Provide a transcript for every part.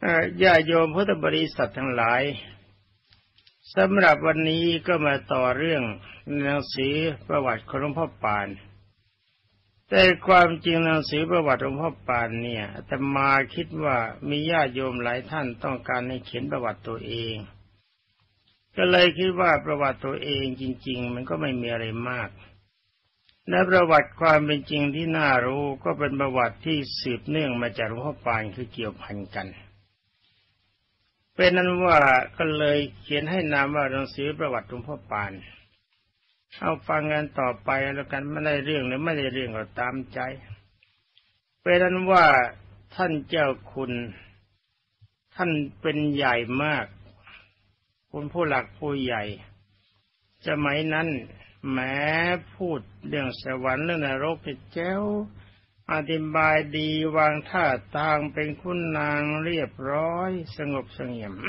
ญาติโยมพุทธบริษัททั้งหลายสำหรับวันนี้ก็มาต่อเรื่องหนังสือประวัติของหลวงพ่อปานแต่ความจริงหนังสือประวัติหลวงพ่อปานเนี่ยอาตมาคิดว่ามีญาติโยมหลายท่านต้องการให้เขียนประวัติตัวเองก็เลยคิดว่าประวัติตัวเองจริงๆมันก็ไม่มีอะไรมากและประวัติความเป็นจริงที่น่ารู้ก็เป็นประวัติที่สืบเนื่องมาจากหลวงพ่อปานคือเกี่ยวพันกันเป็นนั้นว่าก็เลยเขียนให้นามว่าหนังสือประวัติหลวงพ่อปานเอาฟังกันต่อไปแล้วกันไม่ได้เรื่องหรือไม่ได้เรื่องก็ตามใจเป็นนั้นว่าท่านเจ้าคุณท่านเป็นใหญ่มากคุณผู้หลักผู้ใหญ่สมัยนั้นแม้พูดเรื่องสวรรค์เรื่องนรกแจ๋วอธิบายดีวางท่าทางเป็นคุณนางเรียบร้อยสงบเสงี่ยม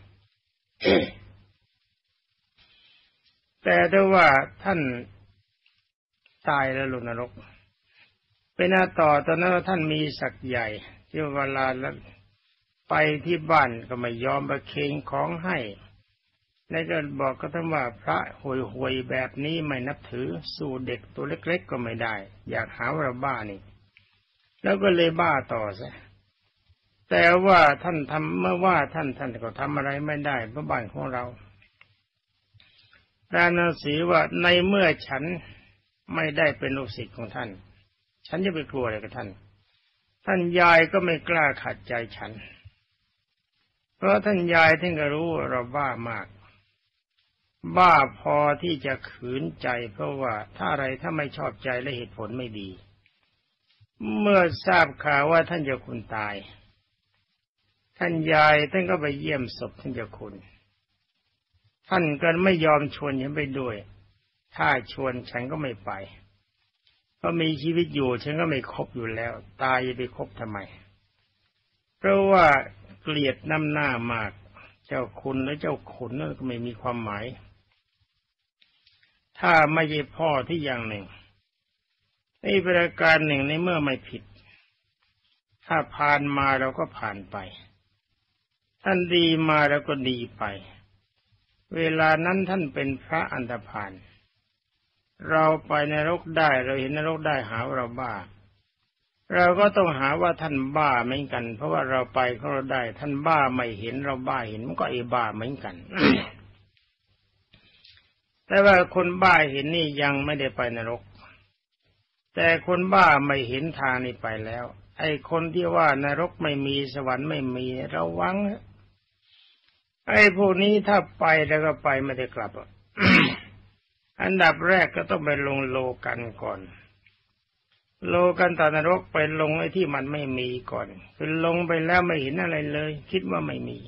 แต่ด้วยว่าท่านตายแล้วลงนรกเป็นต่อตอนนั้นท่านมีศักดิ์ใหญ่ที่เวลาไปที่บ้านก็ไม่ยอมประเคนของให้แล้วก็บอกก็ทั้งว่าพระห่วยๆแบบนี้ไม่นับถือสู้เด็กตัวเล็กๆก็ไม่ได้อยากหาว่าบ้านี่แล้วก็เลยบ้าต่อซะแต่ว่าท่านทำเมื่อว่าท่านก็ทำอะไรไม่ได้เพราะบ้านของเราด้านหนังสือว่าในเมื่อฉันไม่ได้เป็นลูกศิษย์ของท่านฉันจะไปกลัวอะไรกับท่านยายก็ไม่กล้าขัดใจฉันเพราะท่านยายท่านก็รู้ว่าเราบ้ามากบ้าพอที่จะขืนใจเพราะว่าถ้าอะไรถ้าไม่ชอบใจและเหตุผลไม่ดีเมื่อทราบข่าวว่าท่านเจ้าคุณตายท่านยายท่านก็ไปเยี่ยมศพท่านเจ้าคุณท่านก็ไม่ยอมชวนฉันไปด้วยถ้าชวนฉันก็ไม่ไปเพราะมีชีวิตอยู่ฉันก็ไม่คบอยู่แล้วตายจะไปคบทำไมเพราะว่าเกลียดน้ำหน้ามากเจ้าคุณและเจ้าขุนนั่นก็ไม่มีความหมายถ้าไม่ใช่พ่อที่อย่างหนึ่งในประการหนึ่งในเมื่อไม่ผิดถ้าผ่านมาเราก็ผ่านไปท่านดีมาเราก็ดีไปเวลานั้นท่านเป็นพระอันธพาลเราไปนรกได้เราเห็นนรกได้หาว่าเราบ้าเราก็ต้องหาว่าท่านบ้าเหมือนกันเพราะว่าเราไปของเราได้ท่านบ้าไม่เห็นเราบ้าเห็นมันก็ไอ้บ้าเหมือนกัน แต่ว่าคนบ้าเห็นนี่ยังไม่ได้ไปนรกแต่คนบ้าไม่เห็นทางนี่ไปแล้วไอ้คนที่ว่านรกไม่มีสวรรค์ไม่มีระวังไอ้พวกนี้ถ้าไปแล้วก็ไปไม่ได้กลับ อันดับแรกก็ต้องไปลงโลกันก่อนโลกันตนรกไปลงไอ้ที่มันไม่มีก่อนคือลงไปแล้วไม่เห็นอะไรเลยคิดว่าไม่มี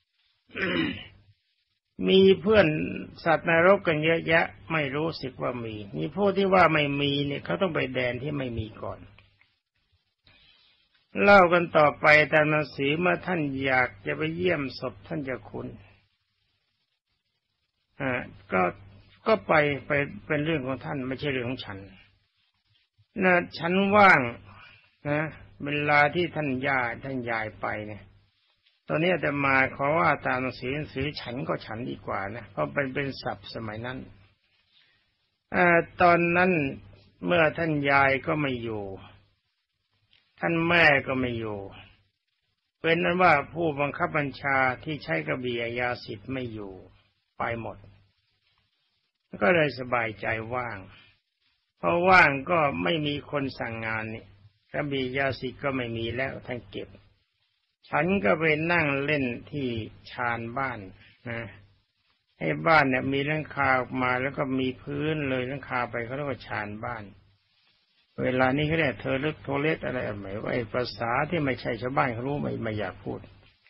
มีเพื่อนสัตว์นรกกันเยอะแยะไม่รู้สึกว่ามีพวกที่ว่าไม่มีเนี่ยเขาต้องไปแดนที่ไม่มีก่อนเล่ากันต่อไปตามหนังสือเมื่อท่านอยากจะไปเยี่ยมศพท่านเจ้าคุณก็ไปเป็นเรื่องของท่านไม่ใช่เรื่องของฉันนะฉันว่างนะเวลาที่ท่านยายไปเนี่ยตอนนี้อาตมาขอว่าตามหนังสือฉันก็ฉันดีกว่านะเพราะเป็นศัพท์สมัยนั้นตอนนั้นเมื่อท่านยายก็ไม่อยู่ท่านแม่ก็ไม่อยู่เป็นนั้นว่าผู้บังคับบัญชาที่ใช้กระบี่อัยยาสิทธิ์ไม่อยู่ไปหมดก็เลยสบายใจว่างเพราะว่างก็ไม่มีคนสั่งงานนี่กระบี่ยาสิทธิ์ก็ไม่มีแล้วท่านเก็บฉันก็ไปนั่งเล่นที่ชานบ้านนะให้บ้านเนี่ยมีหลังคาออกมาแล้วก็มีพื้นเลยหลังคาไปเขาเรียกว่าชานบ้านเวลานี้เขาเรียกเธอลึกโทเลสอะไรหมายว่าไอ้ภาษาที่ไม่ใช่ชาวบ้านเขารู้ไม่อยากพูด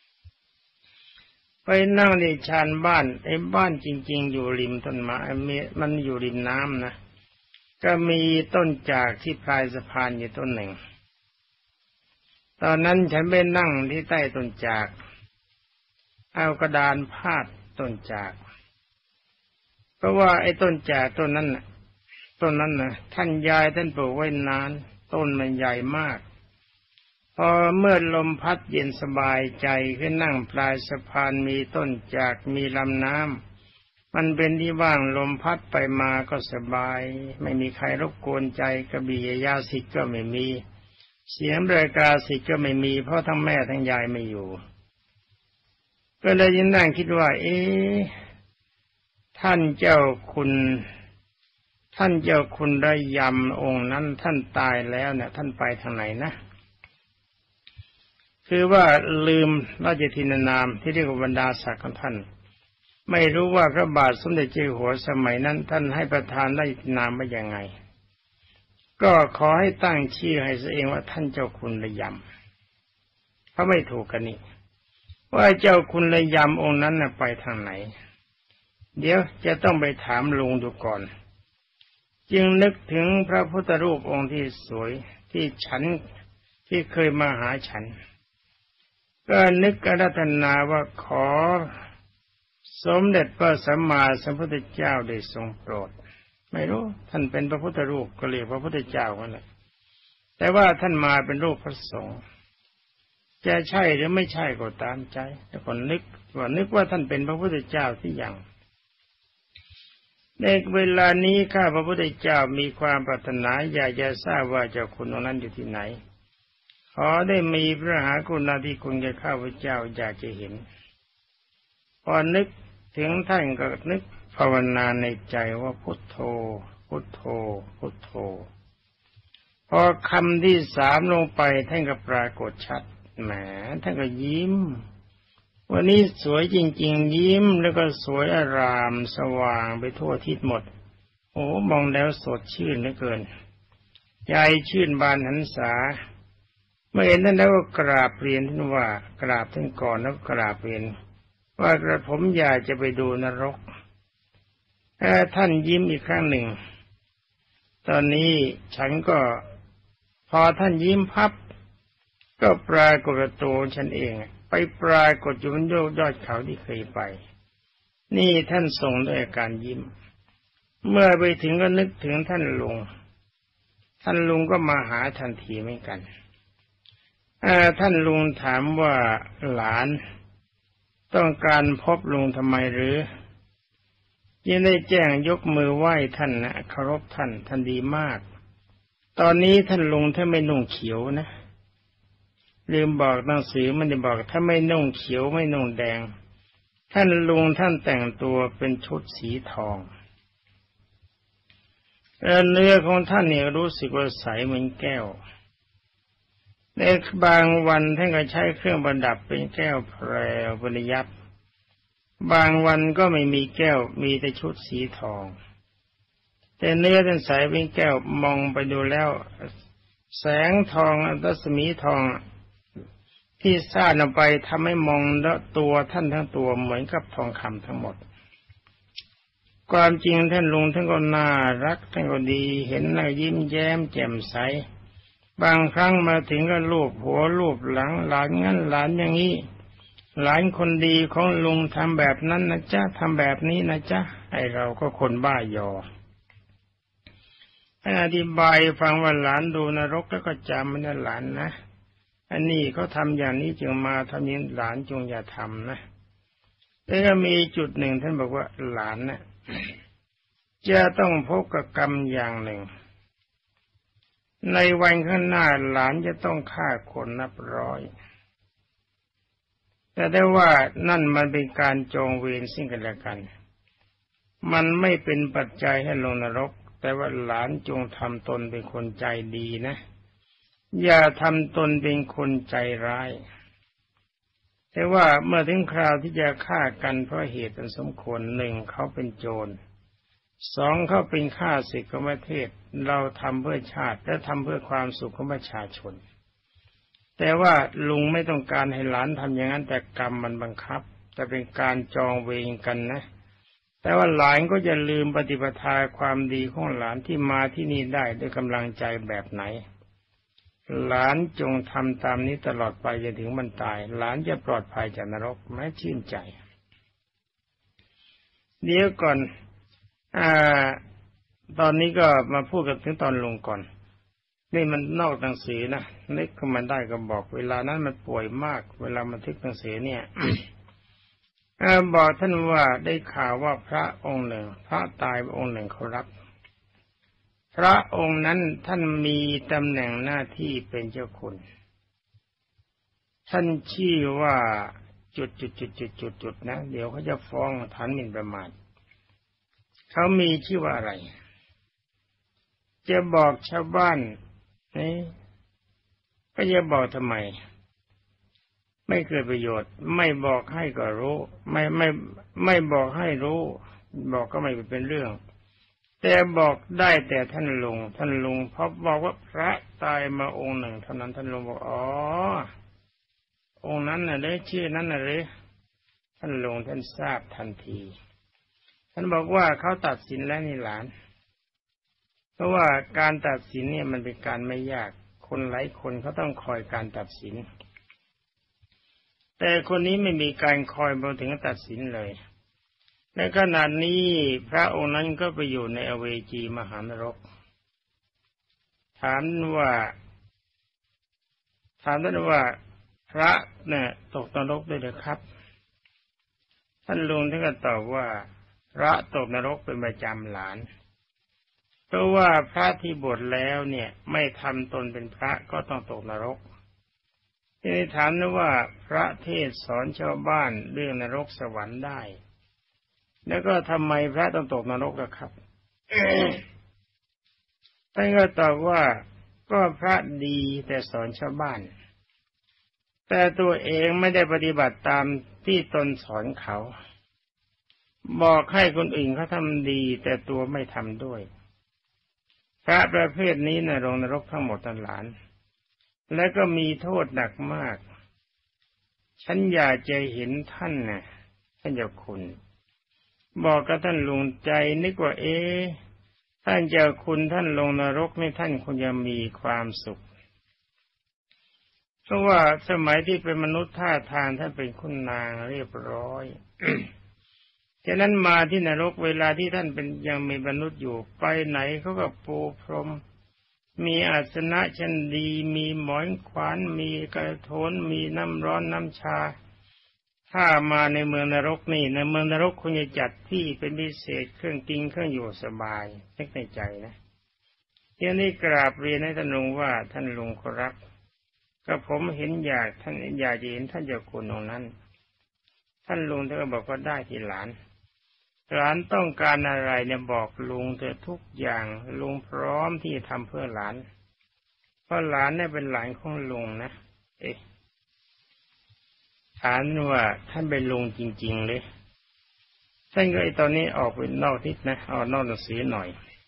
ไปนั่งในชานบ้านไอ้บ้านจริงๆอยู่ริมต้นไม้มันอยู่ริมน้ำนะก็มีต้นจากที่ปลายสะพานอยู่ต้นหนึ่งตอนนั้นฉันไปนั่งที่ใต้ต้นจากเอากระดานพาดต้นจากเพราะว่าไอ้ต้นจากต้นนั้นนะท่านยายท่านปลูกไว้นานต้นมันใหญ่มากพอเมื่อลมพัดเย็นสบายใจขึ้นนั่งปลายสะพานมีต้นจากมีลำน้ำมันเป็นที่ว่างลมพัดไปมาก็สบายไม่มีใครรบกวนใจกระบี่ยาสิทธิ์ก็ไม่มีเสียงเรือกาสิทธิ์ก็ไม่มีเพราะทั้งแม่ทั้งยายไม่อยู่ก็เลยยิ่งนั่งคิดว่าท่านเจ้าคุณระยำองค์นั้นท่านตายแล้วเนี่ยท่านไปทางไหนนะคือว่าลืมราชทินนามที่เรียกว่าบรรดาศักดิ์ของท่านไม่รู้ว่าพระบาทสมเด็จเจ้าอยู่หัวสมัยนั้นท่านให้ประทานราชทินนามว่ายังไงก็ขอให้ตั้งชื่อให้ตัวเองว่าท่านเจ้าคุณระยำเพราะไม่ถูกกันนี่ว่าเจ้าคุณระยำองค์นั้นไปทางไหนเดี๋ยวจะต้องไปถามลุงดูก่อนจึงนึกถึงพระพุทธรูปองค์ที่สวยที่เคยมาหาฉันก็นึกอาราธนาว่าขอสมเด็จพระสัมมาสัมพุทธเจ้าได้ทรงโปรดไม่รู้ท่านเป็นพระพุทธรูปก็เรียกพระพุทธเจ้านั่นแหละแต่ว่าท่านมาเป็นรูปพระสงฆ์จะใช่หรือไม่ใช่ก็ตามใจแต่ก่อนนึกว่าท่านเป็นพระพุทธเจ้าที่ยังในเวลานี้ข้าพระพุทธเจ้ามีความปรารถนาอยากจะทราบว่าเจ้าคุณองค์นั้นอยู่ที่ไหนขอได้มีพระมหากรุณาธิคุณแก่ข้าพเจ้าอยากจะเห็นพอนึกถึงท่านก็นึกภาวนาในใจว่าพุทโธพุทโธพุทโธพอคำที่สามลงไปท่านก็ปรากฏชัดแหมท่านก็ยิ้มวันนี้สวยจริงๆยิ้มแล้วก็สวยอารามสว่างไปทั่วทิศหมดโอ้มองแล้วสดชื่นเหลือเกินใจชื่นบานหันษาเมื่อเห็นท่านแล้วก็กราบเรียนท่านว่ากราบท่านก่อนแล้วกราบเรียนว่ากระผมอยากจะไปดูนรกท่านยิ้มอีกครั้งหนึ่งตอนนี้ฉันก็พอท่านยิ้มพับก็ปรากฏตัวฉันเองไปปรากฏอยู่บนยอดเขาที่เคยไปนี่ท่านทรงด้วยอาการยิ้มเมื่อไปถึงก็นึกถึงท่านลุงก็มาหาทันทีเหมือนกันท่านลุงถามว่าหลานต้องการพบลุงทำไมหรือยังได้แจ้งยกมือไหว้ท่านนะเคารพท่านดีมากตอนนี้ท่านลุงถ้าไม่นุ่งเขียวนะลืมบอกหนังสือมันได้บอกถ้าไม่นุ่งเขียวไม่นุ่งแดงท่านลุงท่านแต่งตัวเป็นชุดสีทองเนื้อของท่านเนี่ยรู้สึกว่าใสเหมือนแก้วในบางวันท่านก็ใช้เครื่องประดับเป็นแก้วแพรวบริยับบางวันก็ไม่มีแก้วมีแต่ชุดสีทองแต่เนื้อท่านใสเป็นแก้วมองไปดูแล้วแสงทองรัศมีทองที่ซ่านออกไปทำให้มองแล้วตัวท่านทั้งตัวเหมือนกับทองคำทั้งหมดความจริงท่านลุงท่านก็น่ารักท่านก็ดีเห็นแล้วยิ้มแย้มแจ่มใสบางครั้งมาถึงก็ลูบหัวลูบหลังหลานงั้นหลานอย่างนี้หลานคนดีของลุงทำแบบนั้นนะจ๊ะทำแบบนี้นะจ๊ะไอเราก็คนบ้ายออธิบายฟังว่าหลานดูนรกแล้วก็จำมันนะหลานนะอันนี้เขาทำอย่างนี้จึงมาทำนี้หลานจงอย่าทำนะแต่ก็มีจุดหนึ่งท่านบอกว่าหลานนะจะต้องพบกับกรรมอย่างหนึ่งในวันข้างหน้าหลานจะต้องฆ่าคนนับร้อยแต่ได้ว่านั่นมันเป็นการจองเวรซึ่งกันและกันมันไม่เป็นปัจจัยให้ลงนรกแต่ว่าหลานจงทำตนเป็นคนใจดีนะอย่าทำตนเป็นคนใจร้ายแต่ว่าเมื่อถึงคราวที่จะฆ่ากันเพราะเหตุอันสมควรหนึ่งเขาเป็นโจรสองเขาเป็นข้าศึกของประเทศเราทำเพื่อชาติและทำเพื่อความสุขของประชาชนแต่ว่าลุงไม่ต้องการให้หลานทำอย่างนั้นแต่กรรมมันบังคับจะเป็นการจองเวรกันนะแต่ว่าหลานก็จะลืมปฏิปทาความดีของหลานที่มาที่นี่ได้ด้วยกำลังใจแบบไหนหลานจงทำตามนี้ตลอดไปจนถึงมันตายหลานจะปลอดภัยจากนรกแม้ชื่นใจเดี๋ยวก่อนตอนนี้ก็มาพูดกันถึงตอนลุงก่อนนี่มันนอกหนังสือนะนึกขึ้นมาได้ก็บอกเวลานั้นมันป่วยมากเวลามันทึกหนังสือเนี่ย บอกท่านว่าได้ข่าวว่าพระองค์หนึ่งพระตายองค์หนึ่งเขารับพระองค์นั้นท่านมีตำแหน่งหน้าที่เป็นเจ้าคุณท่านชื่อว่าจุดนะเดี๋ยวเขาจะฟ้องฐานหมิ่นประมาทเขามีชื่อว่าอะไรจะบอกชาวบ้านนี่ก็จะบอกทำไมไม่เกิดประโยชน์ไม่บอกให้ก็รู้ไม่บอกให้รู้บอกก็ไม่เป็นเรื่องแต่บอกได้แต่ท่านลุงเพราะบอกว่าพระตายมาองค์หนึ่งเท่านั้นท่านลุงบอกอ๋อองค์นั้นน่ะเลยชื่อนั้นน่ะเลยท่านลุงท่านทราบทันทีท่านบอกว่าเขาตัดสินแล้วนี่หลานเพราะว่าการตัดสินเนี่ยมันเป็นการไม่ยากคนหลายคนเขาต้องคอยการตัดสินแต่คนนี้ไม่มีการคอยมาถึงตัดสินเลยในขณะนี้พระองค์นั้นก็ไปอยู่ในอเวจีมหานรกถามท่านว่าพระเนี่ยตกนรกด้วยหรือครับท่านลุงท่านก็ตอบว่าพระตกนรกเป็นประจำหลานเพราะว่าพระที่บวชแล้วเนี่ยไม่ทำตนเป็นพระก็ต้องตกนรกทีนี้ถามนะว่าพระเทศสอนชาวบ้านเรื่องนรกสวรรค์ได้แล้วก็ทำไมพระต้องตกนรกล่ะครับ ท่านก็ตอบว่าก็พระดีแต่สอนชาวบ้านแต่ตัวเองไม่ได้ปฏิบัติตามที่ตนสอนเขาบอกให้คนอื่นเขาทำดีแต่ตัวไม่ทำด้วยพระประเภทนี้ลงนรกทั้งหมดทั้งหลายและก็มีโทษหนักมากฉันอยากจะเห็นท่านนะท่านเจ้าคุณบอกกับท่านลุงใจนึกว่าท่านเจ้าคุณท่านลงนรกนี่ท่านคงจะมีความสุขเพราะว่าสมัยที่เป็นมนุษย์ท่าทางท่านเป็นคุณนางเรียบร้อย ฉะนั้นมาที่นรกเวลาที่ท่านเป็นยังมีมนุษย์อยู่ไปไหนเขาก็ปูพรมมีอาสนะชั้นดีมีหมอนขวานมีกระโถนมีน้ำร้อนน้ำชาถ้ามาในเมืองนรกนี่ในเมืองนรกคุณจะจัดที่เป็นพิเศษเครื่องกินเครื่องอยู่สบายนึกในใจนะทีนี้กราบเรียนให้ท่านลุงว่าท่านลุงขอรับก็ผมเห็นอยากท่านอยากจะเห็นท่านเจ้าคุณองค์นั้นท่านลุงท่านก็บอกว่าได้ที่หลานต้องการอะไรเนี่ยบอกลุงเถอะทุกอย่างลุงพร้อมที่จะทำเพื่อหลานเพราะหลานเนี่ยเป็นหลานของลุงนะถามว่าท่านเป็นลุงจริงๆเลยท่านก็ตอนนี้ออกไปนอกทิศนะออกนอกหนังสือหน่อย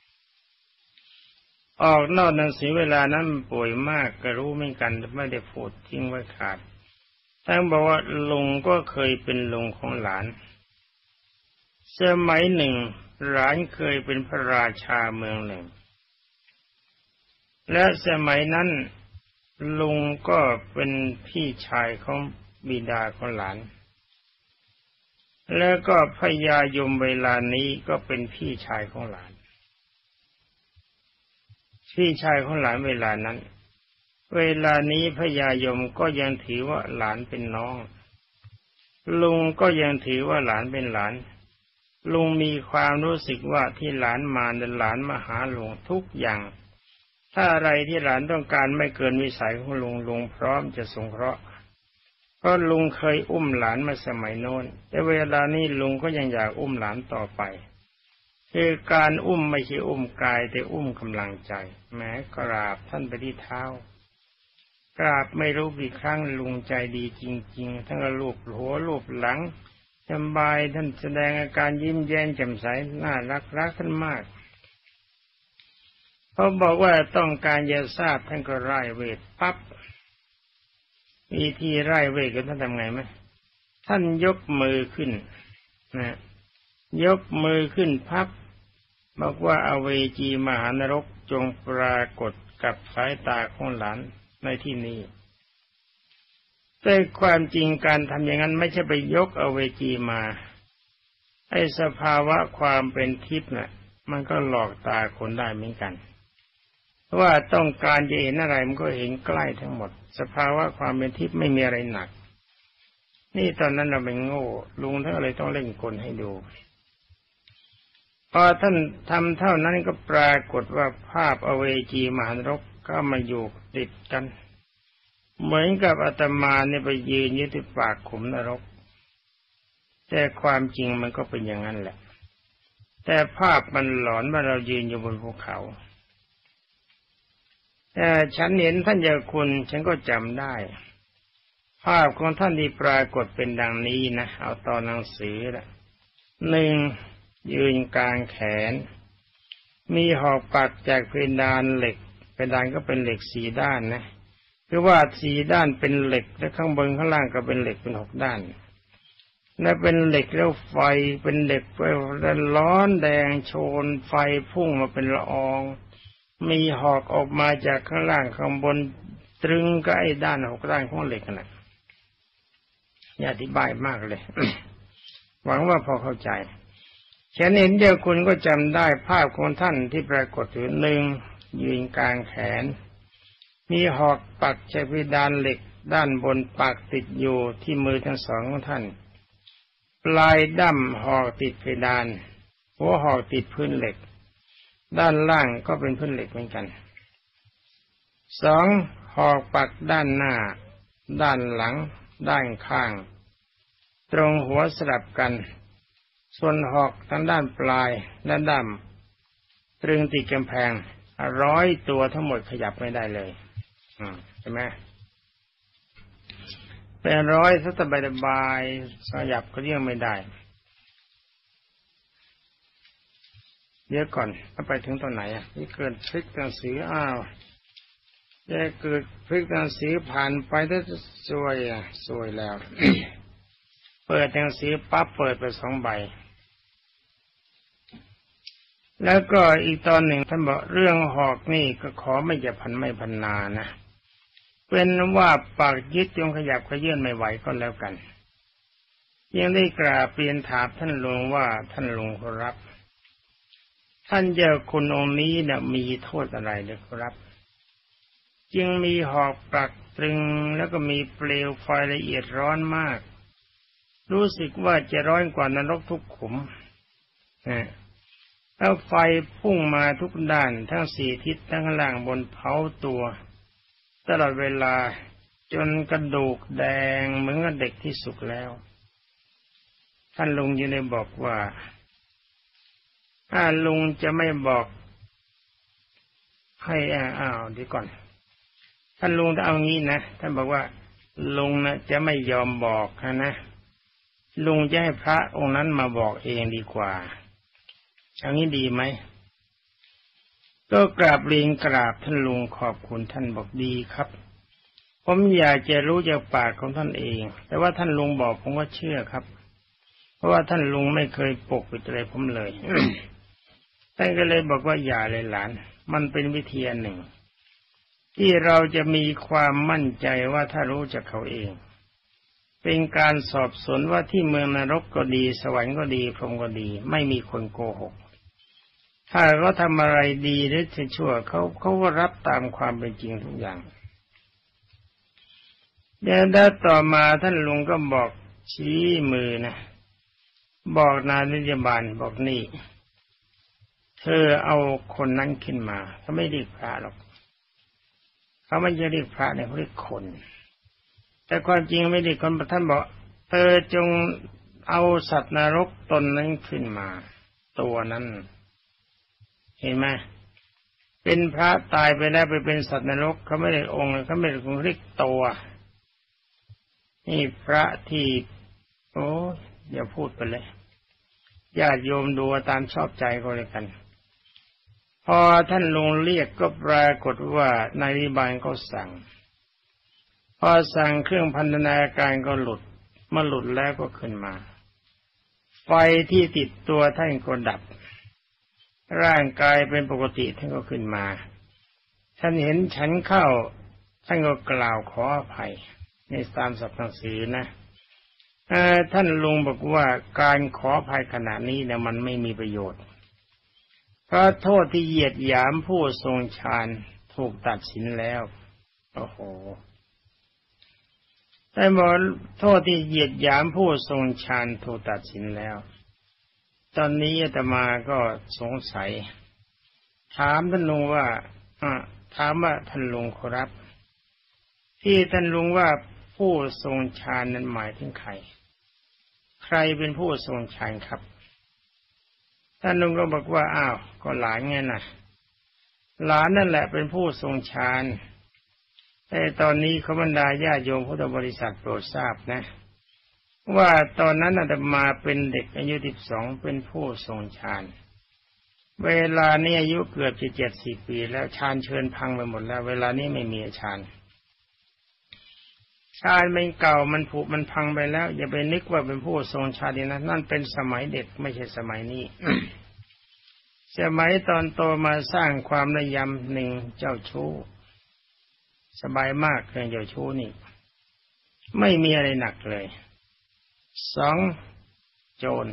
ออกนอกหนังสือเวลานั้นป่วยมากก็รู้เหมือนกันไม่ได้พูดทิ้งไว้ขาดท่านบอกว่าลุงก็เคยเป็นลุงของหลานสมัยหนึ่งหลานเคยเป็นพระราชาเมืองหนึ่งและสมัยนั้นลุงก็เป็นพี่ชายของบิดาของหลานแล้วก็พญายมเวลานี้ก็เป็นพี่ชายของหลานพี่ชายของหลานเวลานั้นเวลานี้พญายมก็ยังถือว่าหลานเป็นน้องลุงก็ยังถือว่าหลานเป็นหลานลุงมีความรู้สึกว่าที่หลานมาหลานมาหาลุงทุกอย่างถ้าอะไรที่หลานต้องการไม่เกินวิสัยของลุงพร้อมจะสงเคราะห์เพราะลุงเคยอุ้มหลานมาสมัยโน้นแต่เวลานี้ลุงก็ยังอยากอุ้มหลานต่อไปคือการอุ้มไม่ใช่อุ้มกายแต่อุ้มกำลังใจแม้กราบท่านไปที่เท้ากราบไม่รู้กี่ครั้งลุงใจดีจริงๆทั้งลูบหัวลูบหลังสบายท่านแสดงอาการยิ้มแย้มแจ่มใสน่ารักท่านมากเขาบอกว่าต้องการจะทราบท่านก็ไล่เวทปั๊บวิธีไล่เวทกันท่านทำไงไหมท่านยกมือขึ้นนะยกมือขึ้นพับบอกว่าอเวจีมหานรกจงปรากฏกับสายตาของหลานในที่นี้แต่ความจริงการทำอย่างนั้นไม่ใช่ไปยกอเวจีมาไอ้สภาวะความเป็นทิพย์น่ะมันก็หลอกตาคนได้เหมือนกันว่าต้องการจะเห็นอะไรมันก็เห็นใกล้ทั้งหมดสภาวะความเป็นทิพย์ไม่มีอะไรหนักนี่ตอนนั้นเราเป็นโง่ลุงท่านเลยต้องเล่นกลให้ดูพอท่านทำเท่านั้นก็ปรากฏว่าภาพอเวจีมหานรกก็มาอยู่ติดกันเหมือนกับอาตมาเนี่ยไปยืนอยู่ที่ปากขุมนรกแต่ความจริงมันก็เป็นอย่างนั้นแหละแต่ภาพมันหลอนว่าเรายืนอยู่บนภูเขาแต่ฉันเห็นท่านเจ้าคุณฉันก็จำได้ภาพของท่านที่ปรากฏเป็นดังนี้นะเอาตอนหนังสือละหนึ่งยืนกลางแขนมีหอกปักจากเพดานเหล็กเพดานก็เป็นเหล็กสี่ด้านนะคือว่าสี่ด้านเป็นเหล็กและข้างบนข้างล่างก็เป็นเหล็กเป็นหกด้านและเป็นเหล็กแล้วไฟเป็นเหล็กไฟร้อนแดงโชนไฟพุ่งมาเป็นละอองมีหอกออกมาจากข้างล่างข้างบนตรึงก็ไอ้ด้านหกด้านของเหล็กนะอย่าอธิบายมากเลย หวังว่าพอเข้าใจฉันเห็นเดียวคุณก็จำได้ภาพของท่านที่ปรากฏอยู่หนึ่งยืนกลางแขนมีหอกปักจากเพดานเหล็กด้านบนปักติดอยู่ที่มือทั้งสองของท่านปลายด้ามหอกติดเพดานหัวหอกติดพื้นเหล็กด้านล่างก็เป็นพื้นเหล็กเหมือนกันสองหอกปักด้านหน้าด้านหลังด้านข้างตรงหัวสลับกันส่วนหอกทางด้านปลายและด้ามตรึงติดกำแพง100 ตัวทั้งหมดขยับไม่ได้เลยใช่ไหมเป็น100สบายๆขยับก็เรียกไม่ได้เดี๋ยวก่อนไปถึงตอนไหนนี่เกิดพลิกหนังสือจะเกิดพลิกหนังสือผ่านไปได้สวยแล้ว เปิดหนังสือปั๊บเปิดไป2 ใบแล้วก็อีกตอนหนึ่งท่านบอกเรื่องหอกนี่ก็ขอไม่จะพันนานะเป็นว่าปากยึดจงขยับขยื่นไม่ไหวก็แล้วกันยังได้กราบเรียนถามท่านลุงว่าท่านลุงครับท่านเจ้าคุณองค์นี้เนี่ยมีโทษอะไรหรือครับจึงมีหอกปักตรึงแล้วก็มีเปลวไฟละเอียดร้อนมากรู้สึกว่าจะร้อนกว่านรกทุกขุมแล้วไฟพุ่งมาทุกด้านทั้ง4 ทิศทั้งข้างล่างบนเผาตัวตลอดเวลาจนกระดูกแดงเหมือนกับเด็กที่สุกแล้วท่านลุงยังได้บอกว่าถ้าลุงจะไม่บอกให้ดีก่อนท่านลุงจะเอางี้นะท่านบอกว่าลุงนะจะไม่ยอมบอกนะลุงจะให้พระองค์นั้นมาบอกเองดีกว่าอย่างนี้ดีไหมก็กราบเรียนกราบท่านลุงขอบคุณท่านบอกดีครับผมอยากจะรู้จากปากของท่านเองแต่ว่าท่านลุงบอกผมก็เชื่อครับเพราะว่าท่านลุงไม่เคยปกปิดอะไรผมเลย ท่านก็เลยบอกว่าอย่าเลยหลานมันเป็นวิธีหนึ่งที่เราจะมีความมั่นใจว่าถ้ารู้จักเขาเองเป็นการสอบสวนว่าที่เมืองนรกก็ดีสวรรค์ก็ดีพรหมก็ดีไม่มีคนโกหกถ้าเขาทำอะไรดีหรือชั่วเขาก็รับตามความเป็นจริงทุกอย่างแล้วต่อมาท่านลุงก็บอกชี้มือนะบอกนายนิยบาลบอกนี่เธอเอาคนนั้นขึ้นมาเขาไม่เรียกพระหรอกเขาไม่จะเรียกพระเนี่ยเขาเรียกคนแต่ความจริงไม่เรียกคนท่านบอกเธอจงเอาสัตว์นรกตนนั้นขึ้นมาตัวนั้นเห็นไหมเป็นพระตายไปแล้วไปเป็นสัตว์นรกเขาไม่ได้องค์เขาไม่ได้คงเรียกตัวนี่พระที่โอ้อย่าพูดไปเลยญาติโยมดูตามชอบใจก็เลยกันพอท่านลุงเรียกก็ปรากฏว่านายนิบาลก็สั่งพอสั่งเครื่องพันธนาการก็หลุดมาหลุดแล้วก็ขึ้นมาไฟที่ติดตัวท่านก็ดับร่างกายเป็นปกติท่านก็ขึ้นมาท่านเห็นฉันเข้าท่านก็กล่าวขออภัยในตามศัพท์หนังสือนะท่านลุงบอกว่าการขออภัยขณะนี้เนี่ยมันไม่มีประโยชน์เพราะโทษที่เหยียดหยามผู้ทรงฌานถูกตัดสินแล้วโอ้โหแต่บอกโทษที่เหยียดหยามผู้ทรงฌานถูกตัดสินแล้วตอนนี้อาตมาก็สงสัยถามท่านลุงว่าถามว่าท่านลุงครับที่ท่านลุงว่าผู้ทรงฌานนั้นหมายถึงใครใครเป็นผู้ทรงฌานครับท่านลุงก็บอกว่าอ้าวก็หลานไงนะหลานนั่นแหละเป็นผู้ทรงฌานแต่ตอนนี้ขบรรดาญาโยมพุทธบริษัทโปรดทราบนะว่าตอนนั้นอาตมาเป็นเด็กอายุ12เป็นผู้ทรงฌานเวลานี้อายุเกือบจะ70 ปีแล้วฌานเชิญพังไปหมดแล้วเวลานี้ไม่มีฌานมันเก่ามันผุมันพังไปแล้วอย่าไปนึกว่าเป็นผู้ทรงฌานนะนั่นเป็นสมัยเด็กไม่ใช่สมัยนี้ สมัยตอนโตมาสร้างความระยำหนึ่งเจ้าชู้สบายมากเรื่องเจ้าชู้นี่ไม่มีอะไรหนักเลย2โจร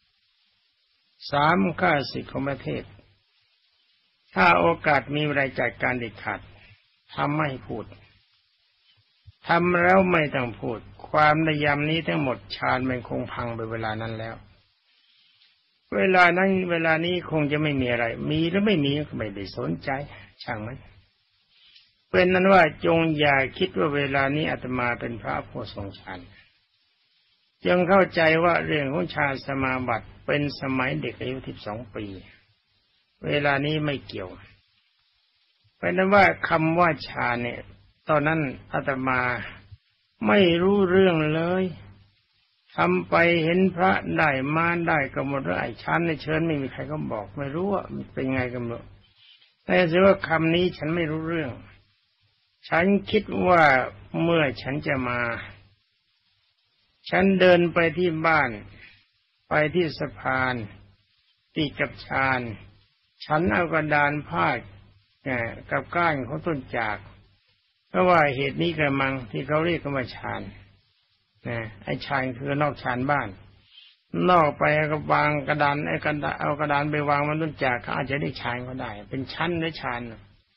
3ฆ่าศึกของประเทศถ้าโอกาสมีอะไรจัดการเด็ดขาดทำไม่พูดทำแล้วไม่ต้องพูดความระยำนี้ทั้งหมดฌานมันคงพังไปเวลานั้นแล้วเวลานี้คงจะไม่มีอะไรมีหรือไม่มีก็ไม่ได้สนใจช่างมันเป็นนั้นว่าจงอย่าคิดว่าเวลานี้อาตมาเป็นพระผู้ทรงฌานจงเข้าใจว่าเรื่องของฌานสมาบัติเป็นสมัยเด็กอายุ12 ปีเวลานี้ไม่เกี่ยวเป็นนั้นว่าคำว่าฌานเนี่ยตอนนั้นอาตมาไม่รู้เรื่องเลยทำไปเห็นพระได้มาได้ก็หมดแล้วไอ้ฌานในเชิญไม่มีใครก็บอกไม่รู้ว่าเป็นไงกันหรอกแต่ถือว่าคำนี้ฉันไม่รู้เรื่องฉันคิดว่าเมื่อฉันจะมาฉันเดินไปที่บ้านไปที่สะพานติดกับฌานฉันเอากระดานพาดกับก้านของต้นจากเพราะว่าเหตุนี้กระมังที่เขาเรียกกันว่าฌานไอ้ฌานคือนอกฌานบ้านนอกไปก็วางกระดานเอากระดานไปวางมันต้นจากเขาอาจจะได้ฌานก็ได้เป็นชั้นหรือฌาน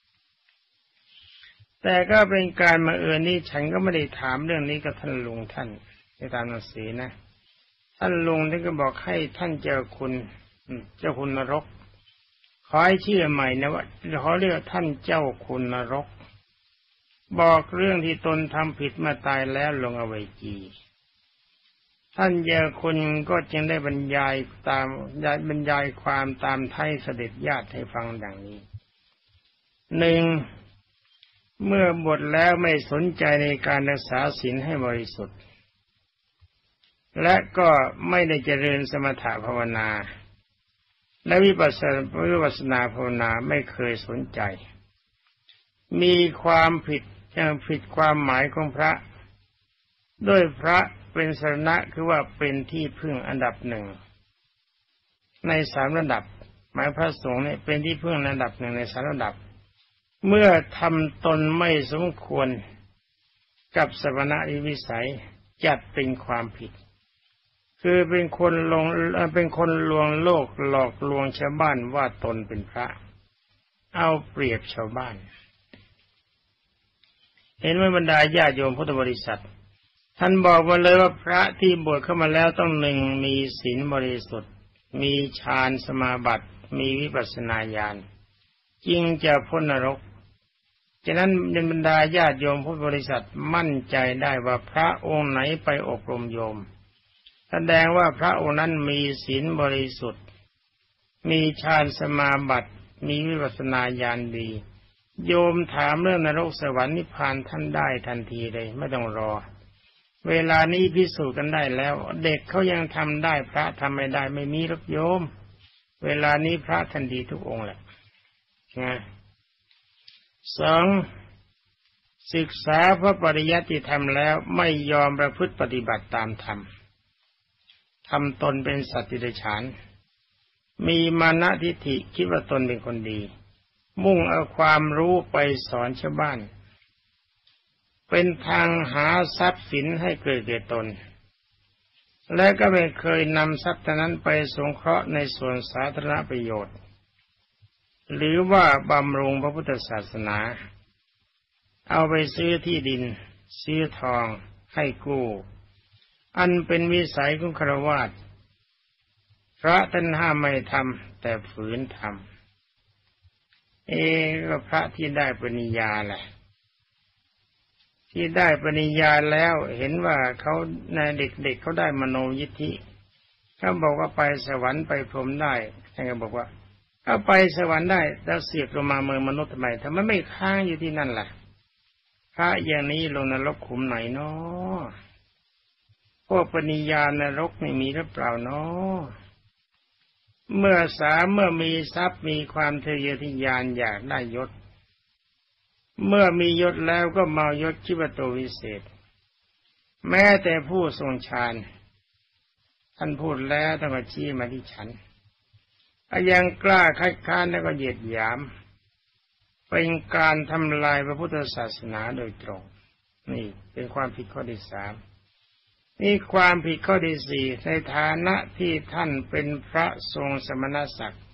แต่ก็เป็นการมานี่ฉันก็ไม่ได้ถามเรื่องนี้กับท่านลุงท่านในตามหนังสือนะท่านลุงท่านก็บอกให้ท่านเจ้าคุณนรกขอให้ชื่อใหม่นะว่าขอเรียกท่านเจ้าคุณนรกบอกเรื่องที่ตนทำผิดมาตายแล้วลงอเวจีท่านเจ้าคุณก็จึงได้บรรยายความตามไทยเสด็จญาติให้ฟังดังนี้1เมื่อบวชแล้วไม่สนใจในการรักษาศีลให้บริสุทธิ์และก็ไม่ได้เจริญสมถภาวนาและวิปัสสนาภาวนาไม่เคยสนใจมีความผิดความหมายของพระด้วยพระเป็นสรณะคือว่าเป็นที่พึ่งอันดับ1ใน3ระดับหมายพระสงฆ์เนี่ยเป็นที่พึ่งอันดับ1ใน3ระดับเมื่อทำตนไม่สมควรกับสมณะวิสัยจัดเป็นความผิดคือเป็นคนลวงโลกหลอกลวงชาวบ้านว่าตนเป็นพระเอาเปรียบชาวบ้านเห็นไหมบรรดาญาโยมพุทธบริษัทท่านบอกมาเลยว่าพระที่บวชเข้ามาแล้วต้อง1มีศีลบริสุทธิ์มีฌานสมาบัติมีวิปัสสนาญาณจึงจะพ้นนรกฉะนั้นบรรดาญาติโยมพุทธบริษัทมั่นใจได้ว่าพระองค์ไหนไปอบรมโยมแสดงว่าพระองค์นั้นมีศีลบริสุทธิ์มีฌานสมาบัติมีวิปัสสนาญาณดีโยมถามเรื่องนรกสวรรค์นิพพานท่านได้ทันทีเลยไม่ต้องรอเวลานี้พิสูจน์กันได้แล้วเด็กเขายังทำได้พระทำไม่ได้ไม่มีหรอกโยมเวลานี้พระท่านดีทุกองค์แหละนะ2ศึกษาพระปริยัติธรรมแล้วไม่ยอมประพฤติปฏิบัติตามธรรมทำตนเป็นสัตว์ดิเรกชันมีมานะทิฏฐิคิดว่าตนเป็นคนดีมุ่งเอาความรู้ไปสอนชาวบ้านเป็นทางหาทรัพย์สินให้เกิดแก่ตนและก็ไม่เคยนำทรัพย์นั้นไปสงเคราะห์ในส่วนสาธารณประโยชน์หรือว่าบำรุงพระพุทธศาสนาเอาไปซื้อที่ดินซื้อทองให้กู้อันเป็นวิสัยของฆราวาสพระท่านห้ามไม่ทำแต่ฝืนทำก็พระที่ได้ปริญญาแหละที่ได้ปริญญาแล้วเห็นว่าเขาในเด็กๆเขาได้มโนยิทธิเขาบอกว่าไปสวรรค์ไปพรหมได้ท่านก็บอกว่าถ้าไปสวรรค์ได้แล้วเสียกลงมาเมืองมนุษย์ทำไมไม่ค้างอยู่ที่นั่นล่ะพระอย่างนี้ลงนรกขุมไหนเนาะพวกปริญญานรกไม่มีหรือเปล่าเนาะเมื่อมีทรัพย์มีความทะเยอทะยานอยากได้ยศเมื่อมียศแล้วก็เมายศชิวโตวิเศษแม้แต่ผู้ทรงฌานท่านพูดแล้วท่านก็ชี้มาที่ฉันยังกล้าคัดค้านแล้วก็เหยียดหยามเป็นการทำลายพระพุทธศาสนาโดยตรงนี่เป็นความผิดข้อที่3นี่ความผิดข้อที่4ในฐานะที่ท่านเป็นพระทรงสมณศักดิ์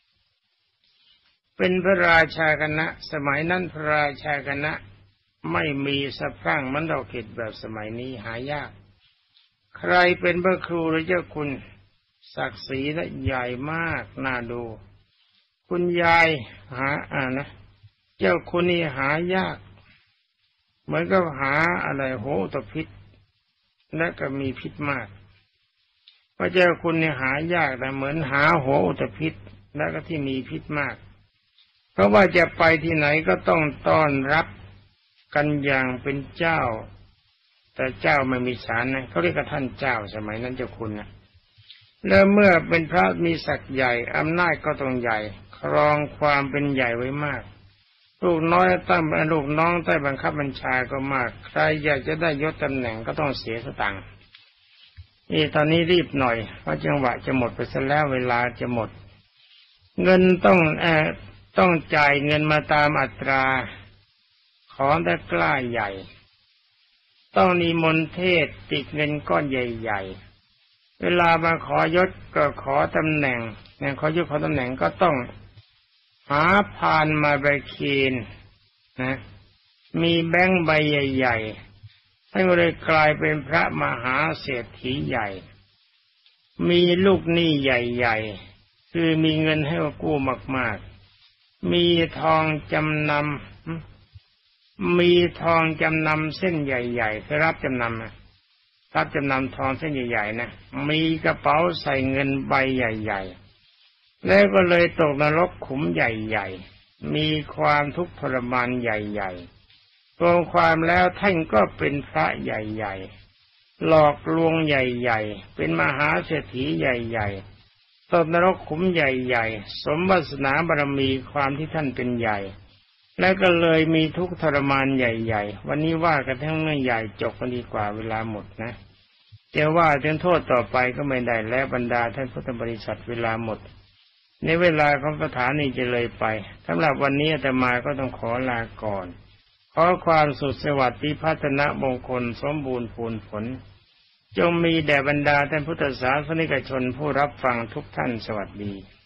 เป็นพระราชาคณะสมัยนั้นพระราชาคณะไม่มีสะพรั่งมันดอกเกตแบบสมัยนี้หายากใครเป็นพระครูหรือเจ้าคุณศักดิ์ศรีและใหญ่มากน่าดูคุณยายหานะเจ้าคุณนี่หายากเหมือนกับหาอะไรโหตพิษและก็มีพิษมากพระเจ้าคุณนี่หายากแต่เหมือนหาโหตพิษและก็ที่มีพิษมากเพราะว่าจะไปที่ไหนก็ต้องต้อนรับกันอย่างเป็นเจ้าแต่เจ้าไม่มีศาลนะเขาเรียกว่าท่านเจ้าสมัยนั้นเจ้าคุณนะแล้วเมื่อเป็นพระมีศักดิ์ใหญ่อำนาจก็ต้องใหญ่ครองความเป็นใหญ่ไว้มากลูกน้อยตั้งลูกน้องใต้บังคับบัญชาก็มากใครอยากจะได้ยศตำแหน่งก็ต้องเสียสตังค์นี่ตอนนี้รีบหน่อยเพราะจังหวะจะหมดไปซะแล้วเวลาจะหมดเงินต้องจ่ายเงินมาตามอัตราขอแต่กล้าใหญ่ต้องนิมนต์เทศติดเงินก้อนใหญ่ๆเวลามาขอยศก็ขอตำแหน่งขอยศขอตำแหน่งก็ต้องหาพานมาใบเคนนะมีแบงค์ใบใหญ่ๆท่านก็เลยกลายเป็นพระมหาเศรษฐีใหญ่มีลูกหนี้ใหญ่ๆคือมีเงินให้กู้มากๆมีทองจำนำเส้นใหญ่ๆคือรับจำนำทองเส้นใหญ่ๆนะมีกระเป๋าใส่เงินใบใหญ่ๆแล้วก็เลยตกนรกขุมใหญ่ๆมีความทุกข์ทรมานใหญ่ๆรวมความแล้วท่านก็เป็นพระใหญ่ๆหลอกลวงใหญ่ๆเป็นมหาเศรษฐีใหญ่ๆตกนรกขุมใหญ่ๆสมวาสนาบารมีความที่ท่านเป็นใหญ่แล้วก็เลยมีทุกข์ทรมานใหญ่ๆวันนี้ว่ากันทั้งเรื่องใหญ่จบกันดีกว่าเวลาหมดนะจะว่าถึงโทษต่อไปก็ไม่ได้แล้วบรรดาท่านพุทธบริษัทเวลาหมดในเวลาของสถานีจะเลยไปสำหรับวันนี้อาตมาก็ต้องขอลาก่อนขอความสุขสวัสดิ์พิพัฒนมงคลสมบูรณ์พูนผลจงมีแด่บรรดาท่านพุทธศาสนิกชนผู้รับฟังทุกท่านสวัสดี